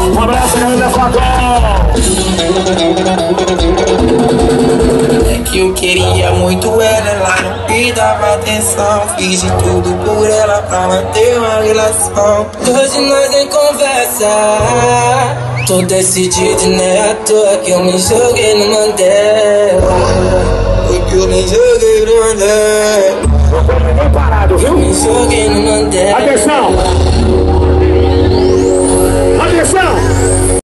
Um abraço, galera da Facol. É que eu queria muito ela não me dava atenção. Fiz de tudo por ela pra manter uma relação. Hoje nós nem conversa. Tô decidido, né? À toa que eu me joguei no Mandela. Foi que eu me joguei no Mandela. Não tô nem parado, viu? Me joguei no Mandela. Atenção! Atenção!